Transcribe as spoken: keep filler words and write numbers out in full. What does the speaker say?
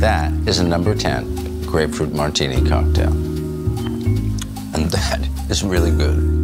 That is a number ten Grapefruit Martini Cocktail. And that is really good.